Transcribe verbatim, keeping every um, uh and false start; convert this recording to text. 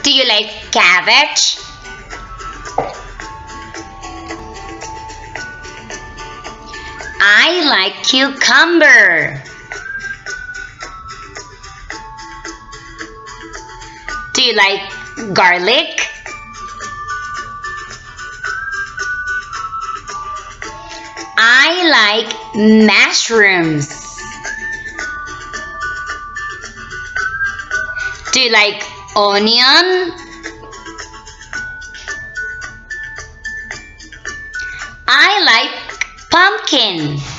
Do you like cabbage? I like cucumber. Do you like garlic? I like mushrooms. Do you like onion? I like pumpkin.